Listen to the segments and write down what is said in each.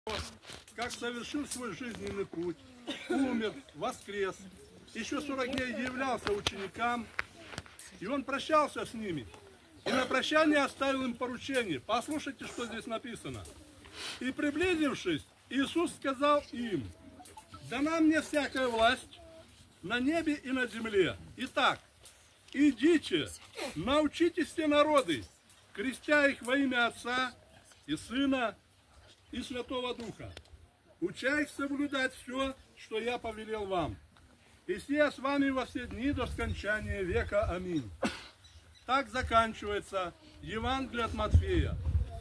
как совершил свой жизненный путь, умер, воскрес, еще 40 дней являлся ученикам, и он прощался с ними. И на прощание оставил им поручение. Послушайте, что здесь написано. И приблизившись, Иисус сказал им: дана мне всякая власть на небе и на земле. Итак, идите, научите все народы, крестя их во имя Отца и Сына и Святого Духа, уча их соблюдать все, что я повелел вам. И сия с вами во все дни до скончания века. Аминь. Так заканчивается Евангелие от Матфея.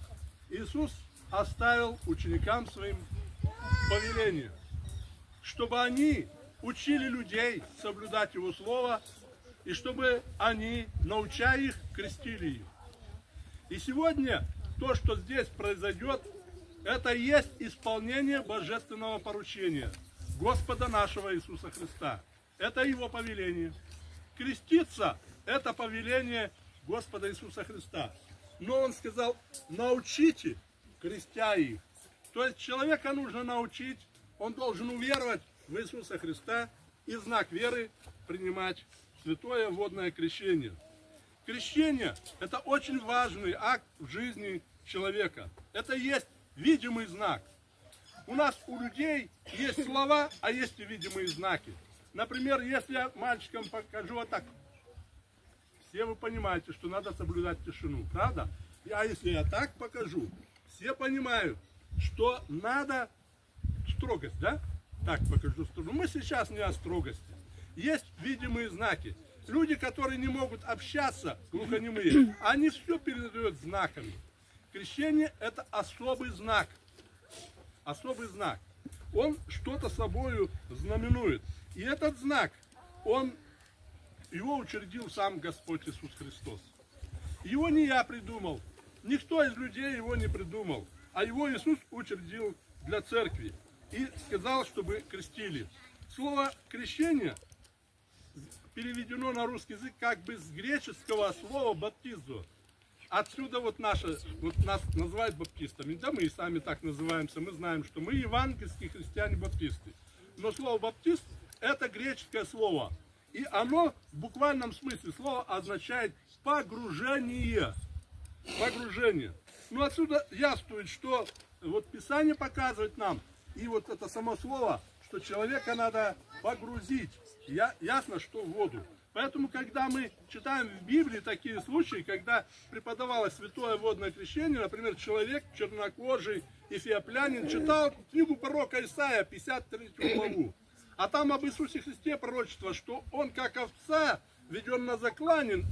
Иисус оставил ученикам своим повеление, чтобы они учили людей соблюдать Его Слово, и чтобы они, науча их, крестили их. И сегодня то, что здесь произойдет, это и есть исполнение божественного поручения Господа нашего Иисуса Христа. Это Его повеление. Креститься – это повеление Господа Иисуса Христа. Но Он сказал: научите, крестя их. То есть человека нужно научить, он должен уверовать в Иисуса Христа и в знак веры принимать святое водное крещение. Крещение – это очень важный акт в жизни человека. Это и есть видимый знак. У нас, у людей, есть слова, а есть и видимые знаки. Например, если я мальчикам покажу вот так, все вы понимаете, что надо соблюдать тишину, правда? А если я так покажу, все понимают, что надо строгость, да? Так покажу строгость. Мы сейчас не о строгости. Есть видимые знаки. Люди, которые не могут общаться, глухонемые, они все передают знаками. Крещение – это особый знак. Особый знак. Он что-то собою знаменует. И этот знак, его учредил сам Господь Иисус Христос. Его не я придумал, никто из людей его не придумал, а его Иисус учредил для церкви и сказал, чтобы крестили. Слово «крещение» переведено на русский язык как бы с греческого слова «баптизо». Отсюда нас называют баптистами. Да, мы и сами так называемся. Мы знаем, что мы евангельские христиане-баптисты. Но слово «баптист» – это греческое слово. И оно в буквальном смысле слова означает погружение. Погружение. Ну, отсюда яствует, что вот Писание показывает нам, и вот это само слово, что человека надо погрузить. Ясно, что в воду. Поэтому, когда мы читаем в Библии такие случаи, когда преподавалось святое водное крещение, например, человек чернокожий, эфиоплянин, читал книгу пророка Исаия, 53 главу. А там об Иисусе Христе пророчество, что Он как овца веден на заклане,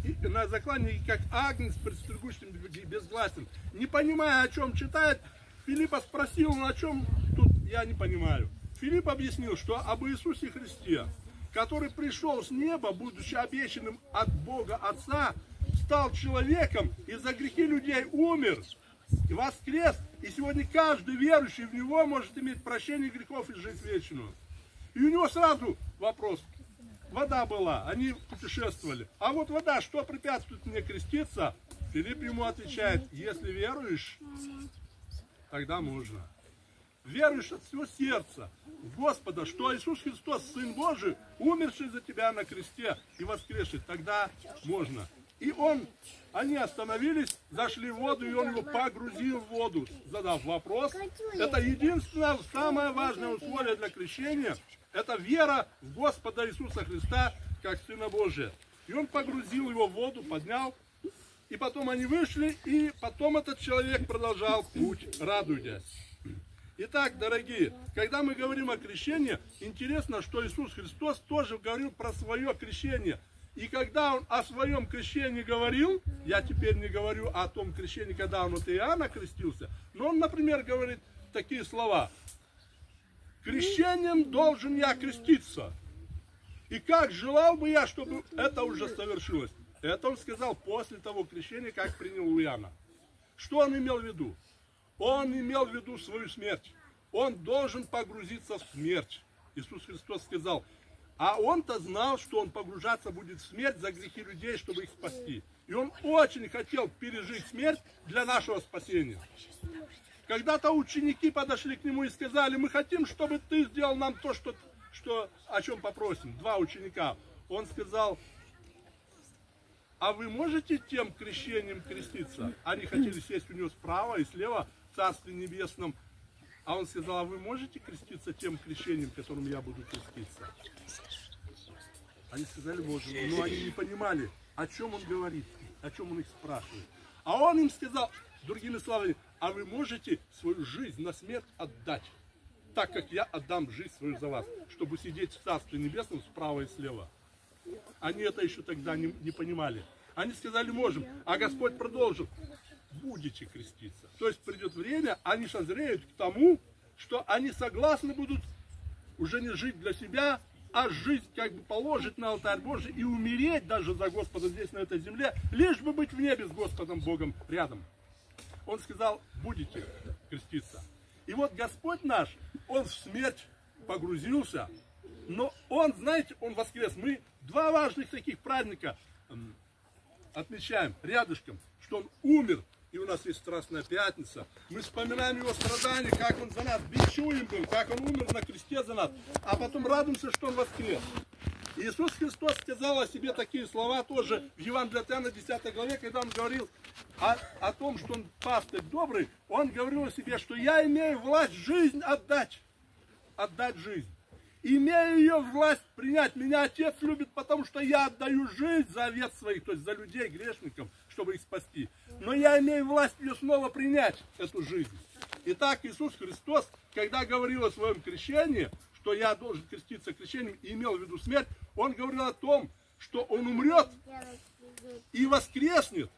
и как агнец предстригущим безгласен. Не понимая, о чем читает, Филиппа спросил, о чем тут я не понимаю. Филипп объяснил, что об Иисусе Христе, который пришел с неба, будучи обещанным от Бога Отца, стал человеком и за грехи людей умер и воскрес. И сегодня каждый верующий в Него может иметь прощение грехов и жизнь вечную. И у него сразу вопрос. Вода была, они путешествовали. А вот вода, что препятствует мне креститься? Филипп ему отвечает: если веруешь, тогда можно. Веруешь от всего сердца в Господа, что Иисус Христос, Сын Божий, умерший за тебя на кресте и воскресший, тогда можно. И они остановились, зашли в воду, и он его погрузил в воду, задав вопрос. Это единственное, самое важное условие для крещения, это вера в Господа Иисуса Христа, как Сына Божия. И он погрузил его в воду, поднял, и потом они вышли, и потом этот человек продолжал путь, радуясь. Итак, дорогие, когда мы говорим о крещении, интересно, что Иисус Христос тоже говорил про свое крещение. И когда Он о своем крещении говорил, я теперь не говорю о том крещении, когда Он от Иоанна крестился, но Он, например, говорит такие слова: «Крещением должен я креститься, и как желал бы я, чтобы это уже совершилось». Это Он сказал после того крещения, как принял у Иоанна. Что Он имел в виду? Он имел в виду свою смерть. Он должен погрузиться в смерть. Иисус Христос сказал, а Он-то знал, что Он погружаться будет в смерть за грехи людей, чтобы их спасти. И Он очень хотел пережить смерть для нашего спасения. Когда-то ученики подошли к нему и сказали: мы хотим, чтобы ты сделал нам то, о чем попросим. Два ученика. Он сказал: а вы можете тем крещением креститься? Они хотели сесть у него справа и слева в Царстве Небесном. А он сказал: а вы можете креститься тем крещением, которым я буду креститься? Они сказали: можем. Но они не понимали, о чем он говорит, о чем он их спрашивает. А он им сказал, другими словами: а вы можете свою жизнь на смерть отдать, так как я отдам жизнь свою за вас, чтобы сидеть в Царстве Небесном справа и слева. Они это еще тогда не понимали. Они сказали: можем. А Господь продолжил: будете креститься. То есть придет время, они созреют к тому, что они согласны будут уже не жить для себя, а жизнь как бы положить на алтарь Божий и умереть даже за Господа здесь, на этой земле, лишь бы быть в небе с Господом Богом рядом. Он сказал: будете креститься. И вот Господь наш, Он в смерть погрузился, но Он, знаете, Он воскрес. Мы два важных таких праздника отмечаем рядышком, что Он умер, и у нас есть Страстная Пятница. Мы вспоминаем Его страдания, как Он за нас бичуем был, как Он умер на кресте за нас, а потом радуемся, что Он воскрес. Иисус Христос сказал о себе такие слова тоже в Евангелии от Иоанна 10 главе, когда Он говорил о том, что Он пастырь добрый. Он говорил о себе, что я имею власть жизнь отдать жизнь. Имею ее власть принять. Меня Отец любит, потому что я отдаю жизнь за овец своих, то есть за людей, грешников, чтобы их спасти. Но я имею власть ее снова принять, эту жизнь. Итак, Иисус Христос, когда говорил о своем крещении, что я должен креститься крещением, и имел в виду смерть, Он говорил о том, что Он умрет и воскреснет.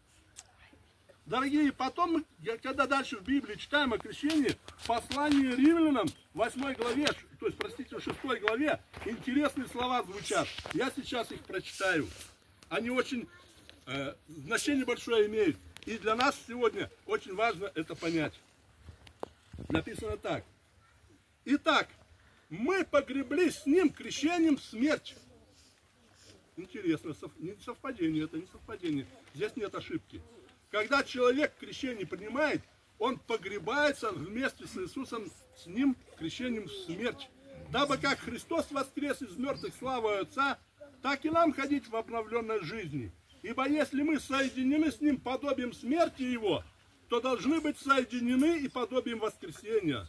Дорогие, потом, когда дальше в Библии читаем о крещении, в послании Римлянам, 8 главе, то есть, простите, в 6 главе, интересные слова звучат. Я сейчас их прочитаю. Они очень значение большое имеют. И для нас сегодня очень важно это понять. Написано так. Итак, мы погреблись с Ним крещением в смерть. Интересно, не совпадение, это не совпадение. Здесь нет ошибки. Когда человек крещение принимает, он погребается вместе с Иисусом, с Ним крещением в смерть. Дабы как Христос воскрес из мертвых славой Отца, так и нам ходить в обновленной жизни. Ибо если мы соединены с Ним подобием смерти Его, то должны быть соединены и подобием воскресения.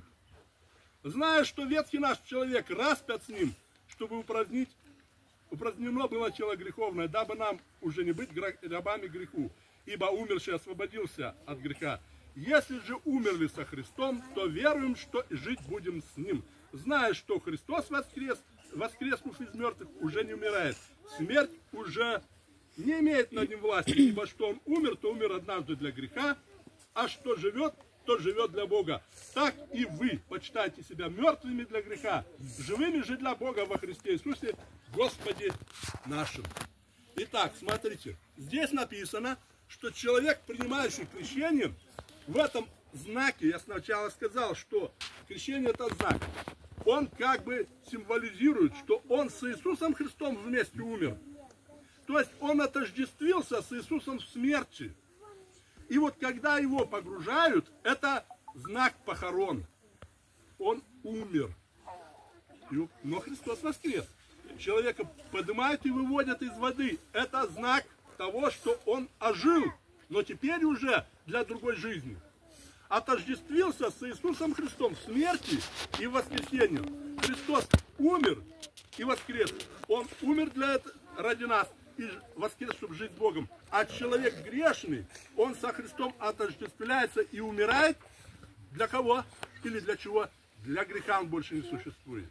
Зная, что ветхий наш человек распят с Ним, чтобы упразднено было тело греховное, дабы нам уже не быть рабами греху. Ибо умерший освободился от греха. Если же умерли со Христом, то веруем, что жить будем с Ним. Зная, что Христос воскреснув из мертвых, уже не умирает. Смерть уже не имеет над Ним власти, ибо что Он умер, то умер однажды для греха, а что живет, то живет для Бога. Так и вы почитайте себя мертвыми для греха, живыми же для Бога во Христе Иисусе, Господе нашим. Итак, смотрите, здесь написано, что человек, принимающий крещение, в этом знаке, я сначала сказал, что крещение это знак, он как бы символизирует, что он с Иисусом Христом вместе умер. То есть он отождествился с Иисусом в смерти. И вот когда его погружают, это знак похорон. Он умер. Но Христос воскрес. Человека поднимают и выводят из воды. Это знак того, что он ожил, но теперь уже для другой жизни. Отождествился с Иисусом Христом в смерти и в воскресении. Христос умер и воскрес. Он умер ради нас и воскрес, чтобы жить с Богом. А человек грешный, он со Христом отождествляется и умирает. Для кого? Или для чего? Для греха он больше не существует.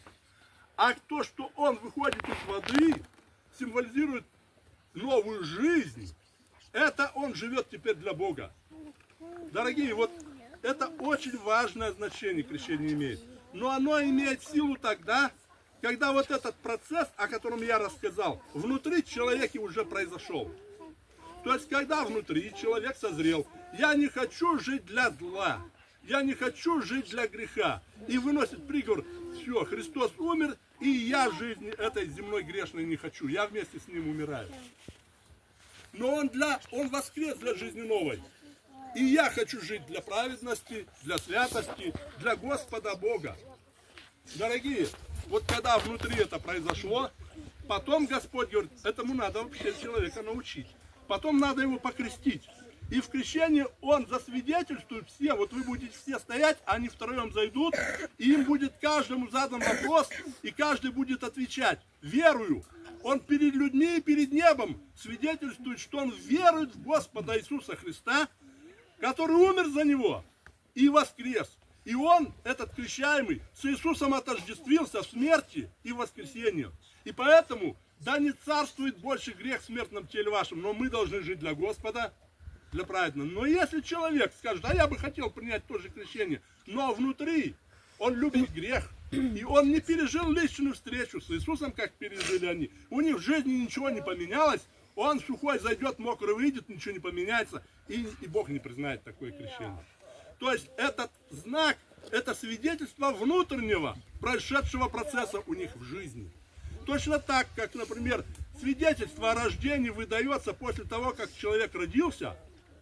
А то, что он выходит из воды, символизирует новую жизнь. Это он живет теперь для Бога. Дорогие, вот это очень важное значение крещение имеет. Но оно имеет силу тогда, когда вот этот процесс, о котором я рассказал, внутри человека уже произошел. То есть, когда внутри человек созрел, я не хочу жить для зла, я не хочу жить для греха. И выносит приговор, все, Христос умер, и я жизни этой земной грешной не хочу. Я вместе с Ним умираю. Но Он воскрес для жизни новой. И я хочу жить для праведности, для святости, для Господа Бога. Дорогие, вот когда внутри это произошло, потом Господь говорит, этому надо вообще человека научить. Потом надо его покрестить. И в крещении он засвидетельствует все, вот вы будете все стоять, они втроем зайдут, и им будет каждому задан вопрос, и каждый будет отвечать. Верую. Он перед людьми и перед небом свидетельствует, что он верует в Господа Иисуса Христа, который умер за него и воскрес. И он, этот крещаемый, с Иисусом отождествился в смерти и в воскресении. И поэтому, да не царствует больше грех в смертном теле вашем, но мы должны жить для Господа, для праведного. Но если человек скажет, а я бы хотел принять тоже крещение, но внутри он любит грех, и он не пережил личную встречу с Иисусом, как пережили они, у них в жизни ничего не поменялось, он сухой зайдет, мокрый выйдет, ничего не поменяется, и Бог не признает такое крещение. То есть этот знак, это свидетельство внутреннего, прошедшего процесса у них в жизни. Точно так, как, например, свидетельство о рождении выдается после того, как человек родился,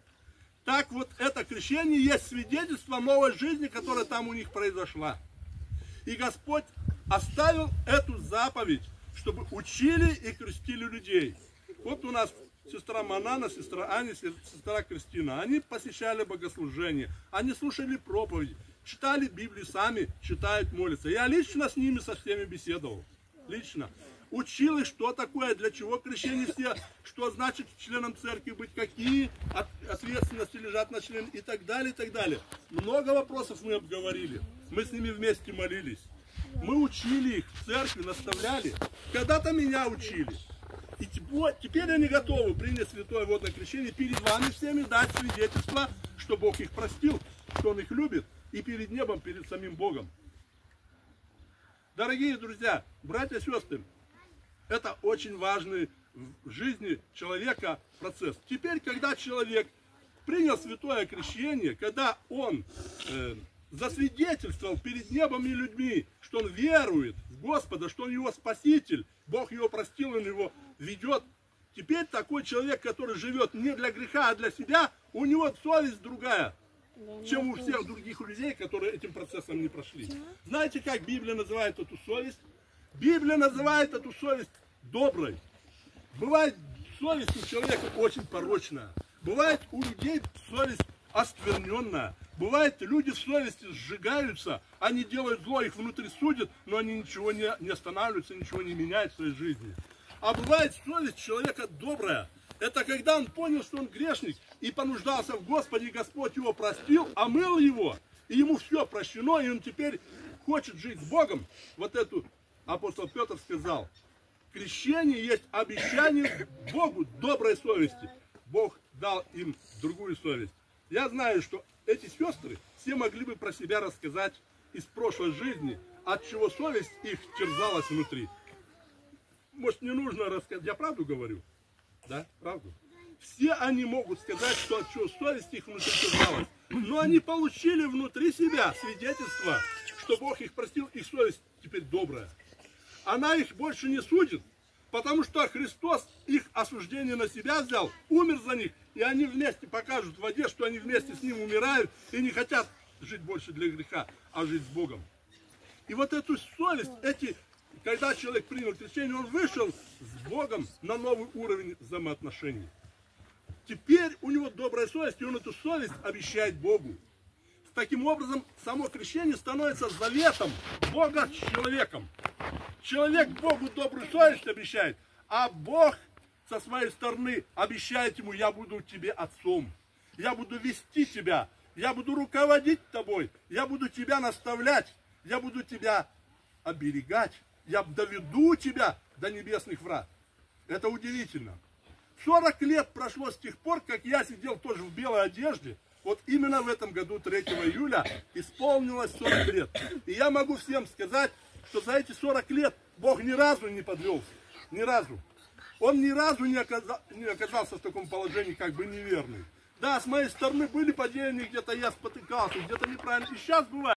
так вот это крещение есть свидетельство новой жизни, которая там у них произошла. И Господь оставил эту заповедь, чтобы учили и крестили людей. Вот у нас сестра Манана, сестра Аня, сестра Кристина. Они посещали богослужение, они слушали проповеди, читали Библию, сами читают, молятся. Я лично с ними со всеми беседовал. Лично. Учил их, что такое, для чего крещение все, что значит членом церкви быть, какие ответственности лежат на член и так далее, и так далее. Много вопросов мы обговорили. Мы с ними вместе молились. Мы учили их в церкви, наставляли. Когда-то меня учили. И теперь они готовы принять святое водное крещение, перед вами всеми дать свидетельство, что Бог их простил, что Он их любит, и перед небом, перед самим Богом. Дорогие друзья, братья и сестры, это очень важный в жизни человека процесс. Теперь, когда человек принял святое крещение, когда он засвидетельствовал перед небом и людьми, что он верует в Господа, что он его спаситель, Бог его простил, он его ведет. Теперь такой человек, который живет не для греха, а для себя, у него совесть другая, чем у всех других людей, которые этим процессом не прошли. Знаете, как Библия называет эту совесть? Библия называет эту совесть доброй. Бывает совесть у человека очень порочная. Бывает у людей совесть оскверненная. Бывает, люди в совести сжигаются, они делают зло, их внутри судят, но они ничего не останавливаются, ничего не меняют в своей жизни. А бывает совесть человека добрая. Это когда он понял, что он грешник, и понуждался в Господе, и Господь его простил, омыл его, и ему все прощено, и он теперь хочет жить с Богом. Вот эту апостол Петр сказал, крещение есть обещание Богу доброй совести. Бог дал им другую совесть. Я знаю, что эти сестры все могли бы про себя рассказать из прошлой жизни, от чего совесть их терзалась внутри. Может, не нужно рассказать, я правду говорю? Да, правду. Все они могут сказать, что от чего совесть их внутри терзалась. Но они получили внутри себя свидетельство, что Бог их простил, их совесть теперь добрая. Она их больше не судит, потому что Христос их осуждение на себя взял, умер за них, и они вместе покажут в воде, что они вместе с Ним умирают и не хотят жить больше для греха, а жить с Богом. И вот эту совесть, когда человек принял крещение, он вышел с Богом на новый уровень взаимоотношений. Теперь у него добрая совесть, и он эту совесть обещает Богу. Таким образом, само крещение становится заветом Бога с человеком. Человек Богу добрую совесть обещает, а Бог со своей стороны обещает ему, я буду тебе отцом, я буду вести тебя, я буду руководить тобой, я буду тебя наставлять, я буду тебя оберегать, я доведу тебя до небесных врат. Это удивительно. 40 лет прошло с тех пор, как я сидел тоже в белой одежде. Вот именно в этом году, 3 июля, исполнилось 40 лет. И я могу всем сказать, что за эти 40 лет Бог ни разу не подвелся. Ни разу. Он ни разу не оказался в таком положении, как бы неверный. Да, с моей стороны были падения, где-то я спотыкался, где-то неправильно. И сейчас бывает.